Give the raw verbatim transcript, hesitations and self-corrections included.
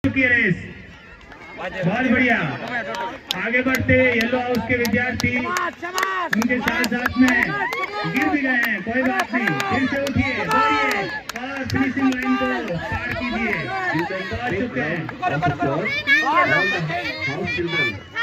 चुकी है रेस, बहुत बढ़िया। आगे बढ़ते येलो हाउस के विद्यार्थी उनके साथ साथ में गिर भी गए हैं, कोई बात नहीं, फिर से उठिए, दौड़िए और फिनिशिंग लाइन को पार कीजिए। पहुंच चुके हैं।